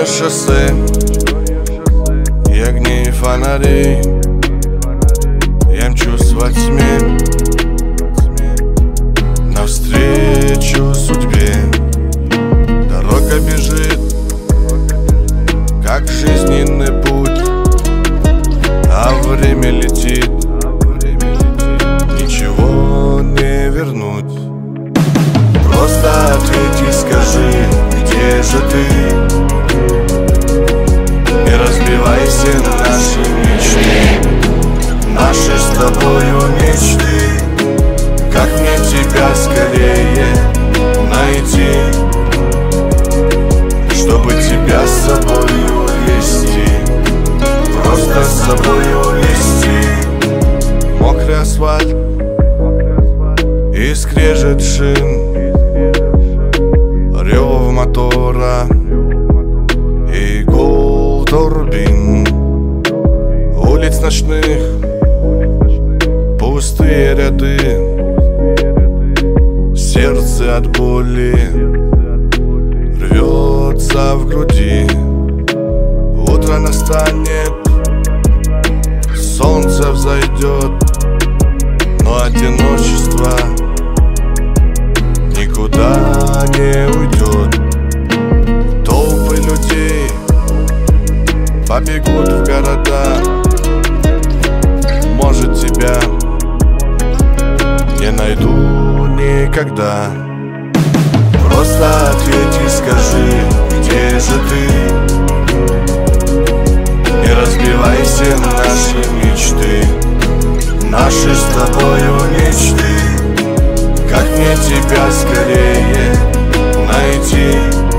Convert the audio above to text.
шоссе и огни фонарей. Я мчусь во тьме навстречу судьбе. Дорога бежит, как жизненный путь, а время летит, ничего не вернуть. Просто ответь и скажи, где же ты? Не разбивайся наши мечты, наши с тобою мечты. Как мне тебя скорее найти, чтобы тебя с собою вести, просто с собою вести. Мокрый асфальт и скрежет шин, рев мотора и гул турбин. Улиц ночных пустые ряды, сердце от боли рвется в груди. Утро настанет, солнце взойдет, но одиночество никуда не уйдет. Толпы людей побегут в города. Может, тебя не найду никогда. Просто ответь и скажи, где же ты? Не разбивайся наши мечты, наши с тобою мечты. Как мне тебя скорее найти,